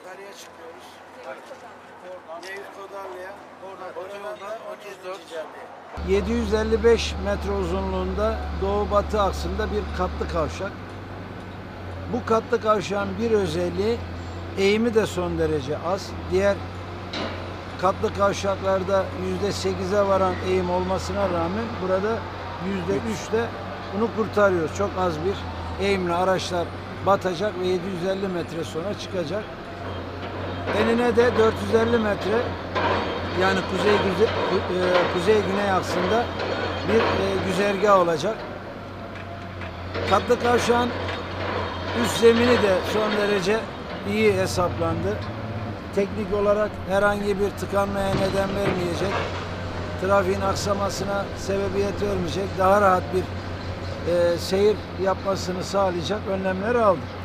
yukarıya çıkıyoruz. Nevit Kodarlı'ya. Otoyolda 34. 755 metre uzunluğunda doğu batı aksında bir katlı kavşak. Bu katlı kavşağın bir özelliği eğimi de son derece az. Diğer katlı kavşaklarda %8'e varan eğim olmasına rağmen burada %3'te bunu kurtarıyoruz. Çok az bir eğimle araçlar batacak ve 750 metre sonra çıkacak. Enine de 450 metre, yani kuzey güney aksında bir güzergah olacak. Katlı kavşağın üst zemini de son derece iyi hesaplandı. Teknik olarak herhangi bir tıkanmaya neden vermeyecek, trafiğin aksamasına sebebiyet vermeyecek, daha rahat bir seyir yapmasını sağlayacak önlemler aldık.